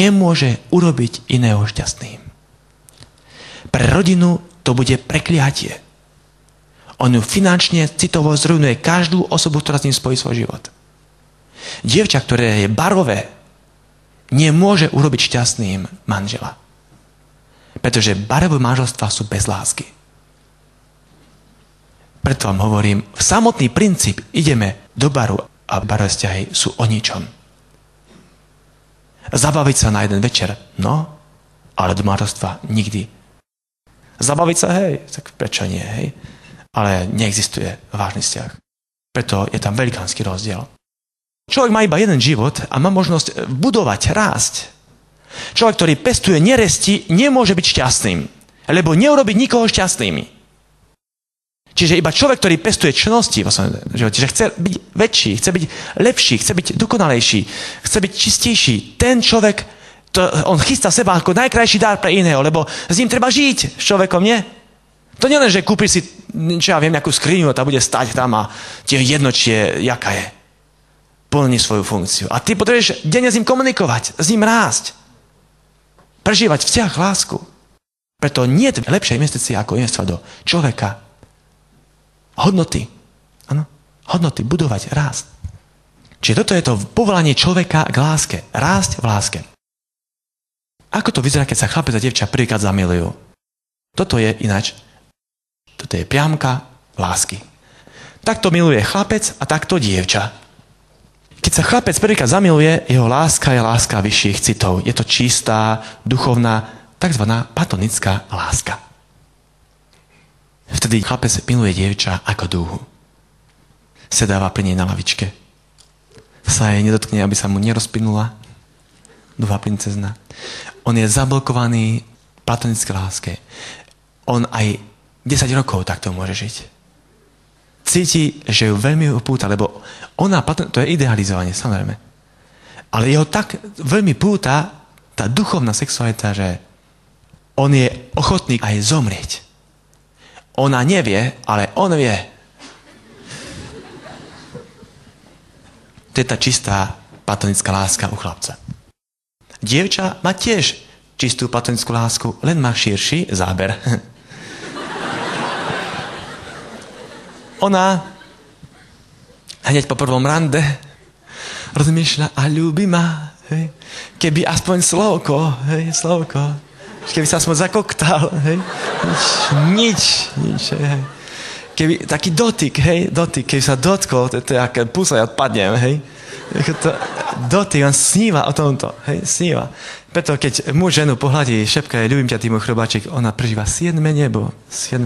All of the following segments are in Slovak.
nemôže urobiť iného šťastným. Pre rodinu to bude prekliatie. On ju finančne, citovo zrujnuje každú osobu, ktorá s ním spojí svoj život. Dievča, ktoré je barové, nemôže urobiť šťastným manžela. Pretože barové manželstvá sú bez lásky. Preto vám hovorím, samotný princíp, ideme do baru a barové vzťahy sú o ničom. Zabaviť sa na jeden večer, no, ale do manželstva nikdy. Zabaviť sa, hej, tak prečo nie, hej? Ale neexistuje vážny vzťah. Preto je tam velikánsky rozdiel. Človek má iba jeden život a má možnosť budovať, rásť. Človek, ktorý pestuje neresti, nemôže byť šťastným, lebo neurobiť nikoho šťastnými. Čiže iba človek, ktorý pestuje čnosti vo svojom živote, že chce byť väčší, chce byť lepší, chce byť dokonalejší, chce byť čistejší, ten človek, on chystá seba ako najkrajší dar pre iného, lebo s ním treba žiť, s človekom, nie? To nie len, že kúpiš si, čo ja viem, nejakú skriňu a tá bude stať tam a ti je jedno, či je, jaká je. Plní svoju funkciu. A ty potrebuješ denne s ním komunikovať, s ním rásť. Prežívať vzťah, lásku. Preto nie je lepšia investícia ako investovať do človeka. Hodnoty. Áno? Hodnoty, budovať, rásť. Čiže toto je to povolanie človeka k láske. Rásť v láske. Ako to vyzerá, keď sa chlapec a dievča prvýkrát zamilujú? Toto je ináč. Toto je priamka lásky. Takto miluje chlapec a takto dievča. Keď sa chlapec prvýkrát zamiluje, jeho láska je láska vyšších citov. Je to čistá, duchovná, takzvaná platonická láska. Vtedy chlapec miluje dievča ako dúhu. Sedáva pri nej na lavičke. Sa jej nedotkne, aby sa mu nerozplynula. Dúha princezna. On je zablokovaný v platonické láske. On aj 10 rokov takto môže žiť. Cíti, že ju veľmi upúta, lebo ona, to je idealizovanie, samozrejme. Ale jeho tak veľmi púta tá duchovná sexualita, že on je ochotný aj zomrieť. Ona nevie, ale on vie. To je tá čistá platonická láska u chlapca. Dievča má tiež čistú platonickú lásku, len má širší záber. Ona hneď po prvom rande rozmýšľa a ľúbi ma. Hej. Keby aspoň slovko, keby sa aspoň zakoktal. Hej. Nič. Hej. Keby taký dotyk, keby sa dotkol, to je aké pusa, ja odpadnem, hej. Dotyk, on sníva o tomto, hej, sníva. Preto keď muž ženu pohľadí, šepka je, ľúbim ťa, ty môj chrobáčik, ona prežíva 7. nebo. 7.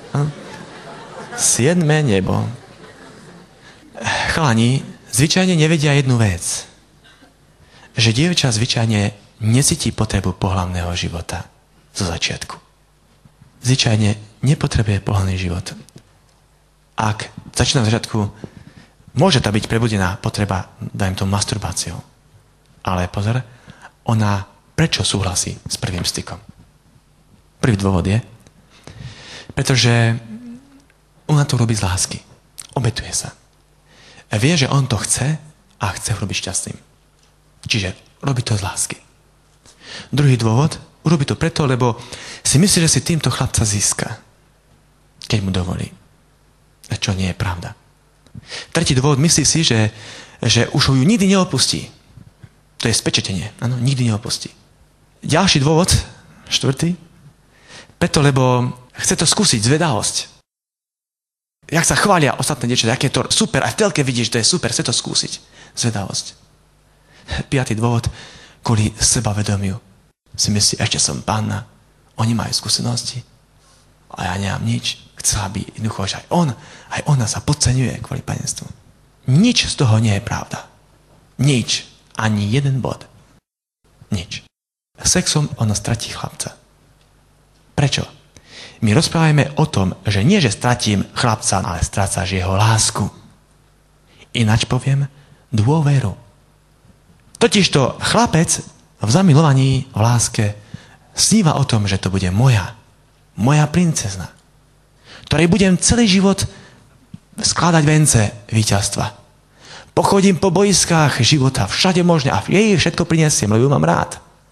nebo. Chalani zvyčajne nevedia jednu vec. Že dievča zvyčajne necíti potrebu pohlavného života zo začiatku. Zvyčajne nepotrebuje pohlavný život. Ak začína v začiatku, môže tá byť prebudená potreba, dajme tomu masturbáciou. Ale pozor, ona prečo súhlasí s prvým stykom? Prvý dôvod je, pretože ona to robí z lásky. Obetuje sa. Vie, že on to chce a chce ho robiť šťastným. Čiže robí to z lásky. Druhý dôvod, urobí to preto, lebo si myslí, že si týmto chlapca získa, keď mu dovolí. A čo nie je pravda. Tretí dôvod, myslí si, že už ho ju nikdy neopustí. To je spečetenie. Áno, nikdy neopustí. Ďalší dôvod, štvrtý, preto, lebo chce to skúsiť, zvedavosť. Jak sa chvália ostatné dievčatá, aké je to super, aj v telke vidíš, že to je super, chce to skúsiť. Zvedavosť. Piatý dôvod, kvôli sebavedomiu. Si myslí, ešte som panna, oni majú skúsenosti a ja nemám nič. Chcela by jednoducho, že aj ona sa podceňuje kvôli panenstvu. Nič z toho nie je pravda. Nič. Ani jeden bod. Nič. Sexom ona stratí chlapca. Prečo? My rozprávame o tom, že nie, že stratím chlapca, ale strácaš jeho lásku. Ináč poviem, dôveru. Totižto chlapec v zamilovaní, v láske sníva o tom, že to bude moja princezna, ktorej budem celý život skladať vence víťazstva. Pochodím po boiskách života, všade možne a jej všetko prinesiem, lebo ju mám rád.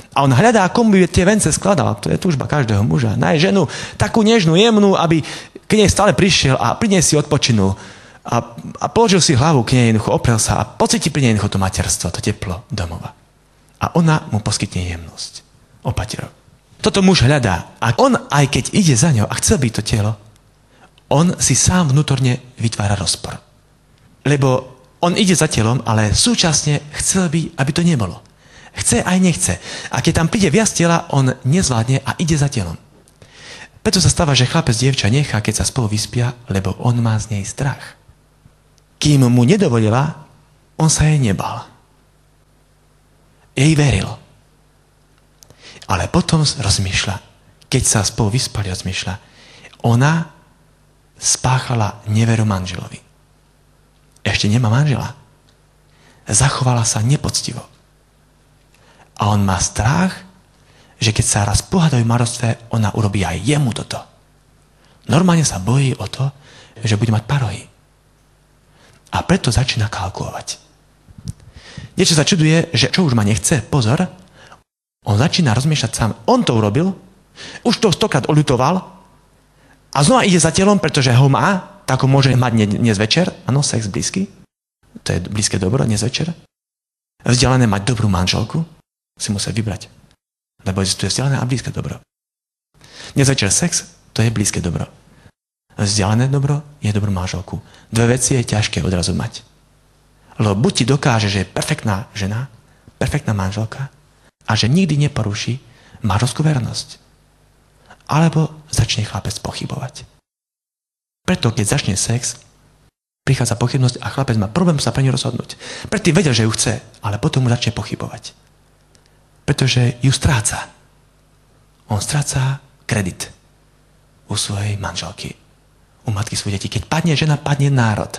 A on hľadá, komu by tie vence skladal. To je túžba každého muža. Nájsť ženu takú nežnú, jemnú, aby k nej stále prišiel a pri nej si odpočinul. A položil si hlavu k nej, jednoducho oprel sa a pocíti pri nej jednoducho to materstvo, to teplo domova. A ona mu poskytne jemnosť. Opaterov. Toto muž hľadá. A on, aj keď ide za ňou a chce byť to telo, on si sám vnútorne vytvára rozpor. Lebo on ide za telom, ale súčasne chcel by, aby to nebolo. Chce aj nechce. A keď tam príde viac tela, on nezvládne a ide za telom. Preto sa stáva, že chlapec dievča nechá, keď sa spolu vyspia, lebo on má z nej strach. Kým mu nedovolila, on sa jej nebal. Jej veril. Ale potom rozmýšľa, keď sa spolu vyspali, rozmýšľa, ona spáchala neveru manželovi. Ešte nemá manžela. Zachovala sa nepoctivo. A on má strach, že keď sa raz pohádajú v manželstve, ona urobí aj jemu toto. Normálne sa bojí o to, že bude mať parohy. A preto začína kalkulovať. Niečo sa čuduje, že čo už ma nechce, pozor, on začína rozmýšľať sám. On to urobil, už to 100-krát oľutoval a znova ide za telom, pretože ho má, tak ho môže mať dnes večer. Áno, sex blízky. To je blízke dobro, dnes večer. Vzdialené mať dobrú manželku. Si musel vybrať. Lebo existuje vzdialené a blízke dobro. Dnes večer sex, to je blízke dobro. Vzdialené dobro je dobrú manželku. Dve veci je ťažké odrazu mať. Lebo buď ti dokáže, že je perfektná žena, perfektná manželka a že nikdy neporuší manželskú vernosť. Alebo začne chlapec pochybovať. Preto, keď začne sex, prichádza pochybnosť a chlapec má problém sa pre ňu rozhodnúť. Predtým vedel, že ju chce, ale potom mu začne pochybovať. Pretože ju stráca. On stráca kredit u svojej manželky, u matky svojej deti. Keď padne žena, padne národ.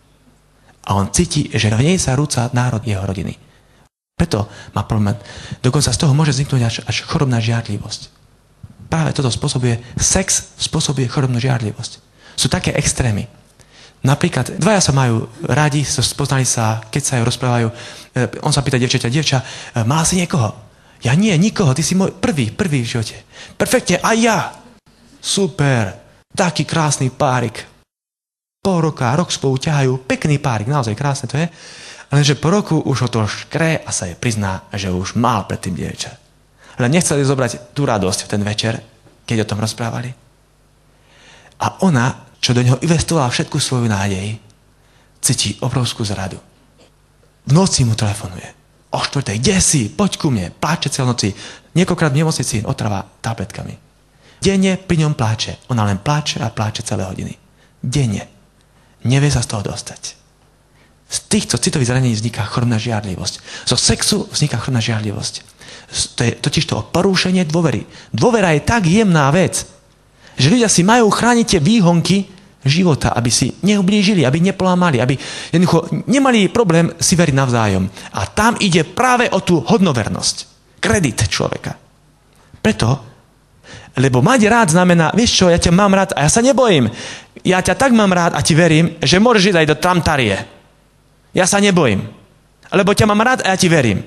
A on cíti, že v nej sa rúca národ jeho rodiny. Preto má problém. Dokonca z toho môže vzniknúť až chorobná žiarlivosť. Práve toto spôsobuje, sex spôsobuje chorobnú žiarlivosť. Sú také extrémy. Napríklad, dvaja sa majú radi, spoznali sa, keď sa ju rozprávajú. On sa pýta dievča, mala si niekoho? Ja nie, nikoho, ty si môj prvý v živote. Perfektne, aj ja. Super, taký krásny párik. Pol roka, rok spolu ťahajú, pekný párik, naozaj krásne to je. Lenže po roku už ho to škre a sa jej prizná, že už mal predtým dievča. Len nechceli zobrať tú radosť v ten večer, keď o tom rozprávali. A ona, čo do neho investovala všetku svoju nádej, cíti obrovskú zradu. V noci mu telefonuje. O 4:00, kde si? Poď ku mne. Pláče celé noci. Niekoľkrát v nemocnici otrava tabletkami. Denne pri ňom pláče. Ona len pláče a pláče celé hodiny. Denne. Nevie sa z toho dostať. Z týchto citových zranení vzniká chorobná žiarlivosť. Zo sexu vzniká chorobná žiarlivosť. To je totižto porušenie dôvery. Dôvera je tak jemná vec, že ľudia si majú chrániť tie výhonky života, aby si neublížili, aby nepolámali, aby jednoducho nemali problém si veriť navzájom. A tam ide práve o tú hodnovernosť. Kredit človeka. Preto, lebo mať rád znamená, vieš čo, ja ťa mám rád a ja sa nebojím. Ja ťa tak mám rád a ti verím, že môžeš ísť aj do Tramtarie. Ja sa nebojím. Lebo ťa mám rád a ja ti verím.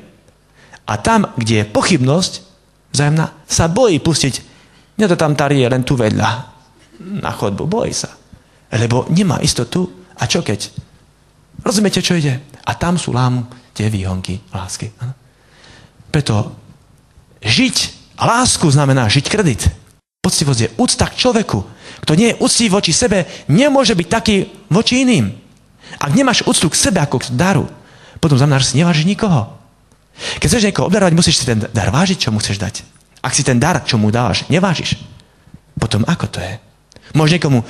A tam, kde je pochybnosť vzájomná, sa bojí pustiť nie do Tramtarie, len tu vedľa. Na chodbu. Bojí sa. Lebo nemá istotu. A čo keď? Rozumiete, čo ide? A tam sú lámu tie výhonky lásky. Preto žiť lásku znamená žiť kredit. Poctivosť je úcta k človeku. Kto nie je úctivý voči sebe, nemôže byť taký voči iným. Ak nemáš úctu k sebe ako k daru, potom znamená, že si nevážiš nikoho. Keď chceš niekoho obdarovať, musíš si ten dar vážiť, čo mu chceš dať. Ak si ten dar, čo mu dávaš, nevážiš, potom ako to je? Môžeš niekomu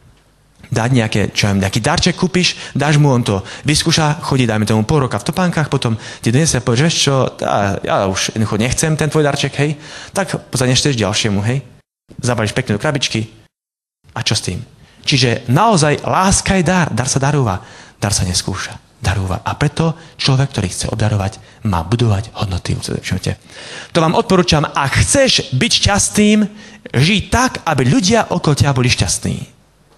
dať nejaký darček kúpiš, dáš mu, on to vyskúša, chodí, dajme tomu pol roka v topánkach, potom ti donesie a povieš, vieš čo, ja už nechcem ten tvoj darček, hej, tak zanesieš ďalšiemu, hej, zabališ pekne do krabičky a čo s tým? Čiže naozaj láska je dar sa darúva, dar sa neskúša, darúva. A preto človek, ktorý chce obdarovať, má budovať hodnoty v živote. To vám odporúčam, ak chceš byť šťastným, žij tak, aby ľudia okolo ťa boli šťastní.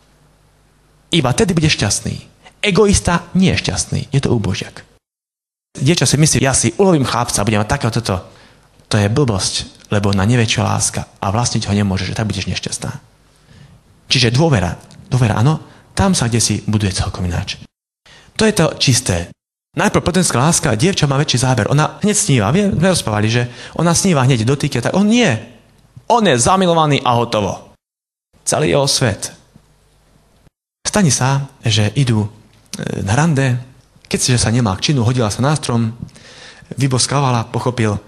Iba tedy budeš šťastný. Egoista nie je šťastný. Je to úbožiak. Dievča si myslí, ja si ulovím chlapca, budem mať takého toto. To to je blbosť, lebo ona nevie, čo je láska a vlastniť ho nemôže, že tak budeš nešťastná. Čiže dôvera, áno, tam sa kdesi buduje celkom ináč. To je to čisté. Najprv platonická láska, dievča má väčší záber. Ona hneď sníva. My rozprávali, že ona sníva hneď dotýke, tak on nie. On je zamilovaný a hotovo. Celý jeho svet. Stane sa, že idú na rande, keď si, že sa nemá k činu, hodila sa na strom, vyboskávala, pochopil.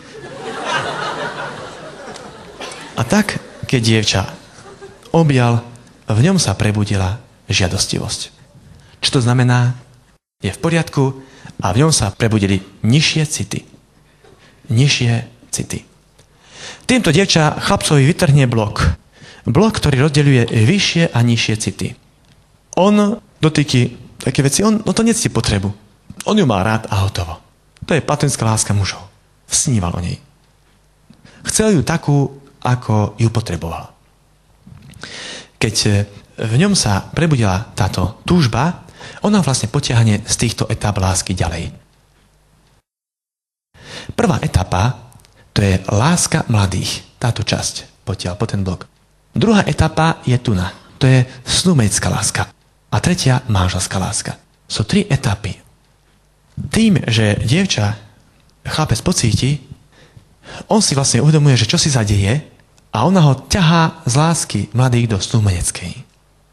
A tak, keď dievča objal, v ňom sa prebudila žiadostivosť. Čo to znamená? Je v poriadku a v ňom sa prebudili nižšie city. Nižšie city. Týmto dievča chlapcovi vytrhne blok. Blok, ktorý rozdeľuje vyššie a nižšie city. On dotýky také veci, on to necíti potrebu. On ju má rád a hotovo. To je platonická láska mužov. Sníval o nej. Chcel ju takú, ako ju potreboval. Keď v ňom sa prebudila táto túžba, ona vlastne potiahne z týchto etáp lásky ďalej. Prvá etapa, to je láska mladých. Táto časť potiaľ po ten blok. Druhá etapa je tuna. To je snúbenská láska. A tretia manželská láska. Sú 3 etapy. Tým, že dievča chlapec pocíti, on si vlastne uvedomuje, že čo si zadeje a ona ho ťahá z lásky mladých do snúbeneckej.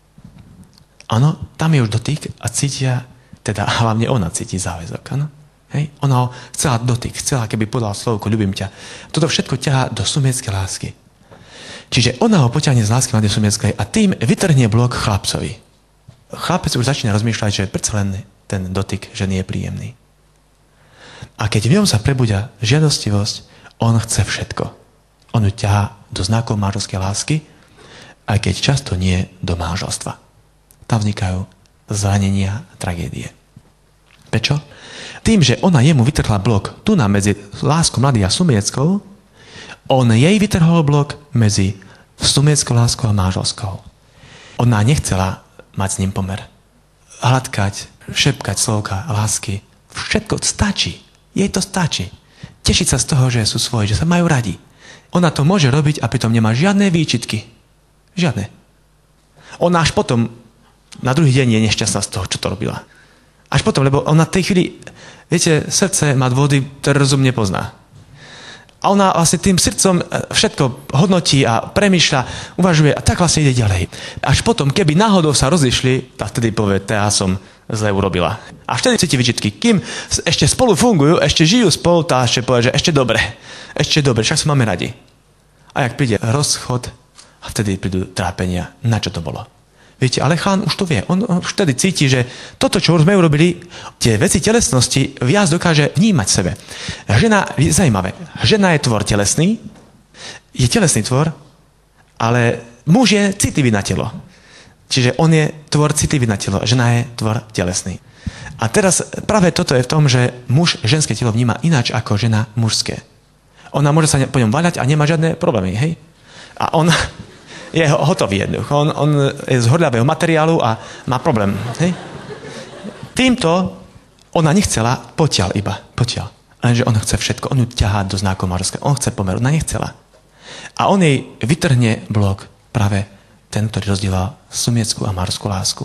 Áno, tam je už dotyk a cítia, teda hlavne ona cíti záväzok, áno? Hej? Ona ho chcela dotyk, chcela, keby podal slovko, ľubím ťa. Toto všetko ťahá do snúbeneckej lásky. Čiže ona ho poťahne z lásky mladej snúbeneckej a tým vytrhne blok chlapcovi. Chlapec už začína rozmýšľať, že predsa len ten dotyk ženy je príjemný. A keď v ňom sa prebudia žiadostivosť, on chce všetko. On ju ťahá do znakov manželskej lásky, aj keď často nie do manželstva. Tam vznikajú zranenia a tragédie. Prečo? Tým, že ona jemu vytrhla blok tu medzi láskou mladých a snúbeneckou, on jej vytrhol blok medzi snúbeneckou láskou a manželskou. Ona nechcela mať s ním pomer. Hladkať, šepkať slovka lásky. Všetko stačí. Jej to stačí. Tešiť sa z toho, že sú svoji, že sa majú radi. Ona to môže robiť a pritom nemá žiadne výčitky. Žiadne. Ona až potom, na druhý deň je nešťastná z toho, čo to robila. Až potom, lebo ona v tej chvíli, viete, srdce má dôvody, ktoré rozum nepozná. A ona vlastne tým srdcom všetko hodnotí a premýšľa, uvažuje a tak vlastne ide ďalej. Až potom, keby náhodou sa rozišli, tak vtedy povie, ja som zle urobila. A vtedy cíti výčitky. Kým ešte spolu fungujú, ešte žijú spolu, tá ešte povie, že ešte dobre, však sa máme radi. A jak príde rozchod, a vtedy prídu trápenia. Na čo to bolo? Viete, ale chán už to vie. On už vtedy cíti, že toto, čo už sme urobili, tie veci telesnosti viac dokáže vnímať v sebe. Žena, je zaujímavé, žena je tvor telesný, je telesný tvor, ale muž je citlivý na telo. Čiže on je tvor citlivý na telo, žena je tvor telesný. A teraz práve toto je v tom, že muž ženské telo vníma ináč ako žena mužské. Ona môže sa po ňom vaľať a nemá žiadne problémy, hej? A on je hotový jednoducho. On je z horľavého materiálu a má problém. Hej? Týmto ona nechcela potiaľ. Lenže on chce všetko. On ju ťahá do znakov manželského. On chce pomer. Ona nechcela. A on jej vytrhne blok práve ten, ktorý rozdielal snúbeneckú a manželskú lásku.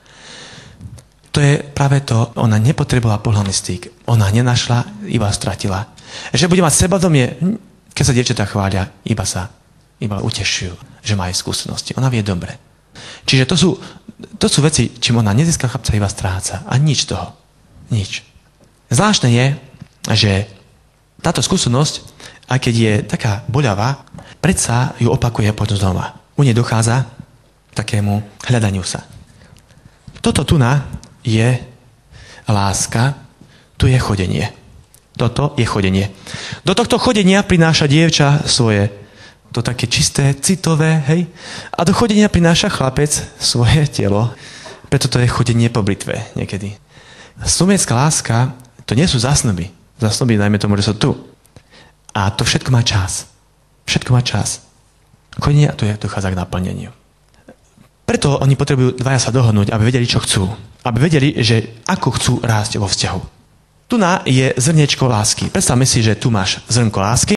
To je práve to, ona nepotrebovala pohlavný styk. Ona nenašla, iba stratila. Že bude mať sebadomie, keď sa dievčatá chvália, iba utešujú, že má aj skúsenosti. Ona vie dobre. Čiže to sú veci, čím ona nezíska chlapca, iba stráca. A nič toho. Nič. Zvláštne je, že táto skúsenosť, aj keď je taká boľavá, predsa ju opakuje potom znova. U nej dochádza k takému hľadaniu sa. Toto tuna je láska, tu je chodenie. Toto je chodenie. Do tohto chodenia prináša dievča svoje to také čisté, citové, hej? A do chodenia prináša chlapec svoje telo. Preto to je chodenie po britve niekedy. Snúbenská láska, to nie sú zásnuby. Zásnuby, najmä tomu, že sú tu. A to všetko má čas. Všetko má čas. Chodenie a tu dochádza k naplneniu. Preto oni potrebujú dvaja sa dohodnúť, aby vedeli, čo chcú. Aby vedeli, že ako chcú rásť vo vzťahu. Tu je zrniečko lásky. Predstavme si, že tu máš zrnko lásky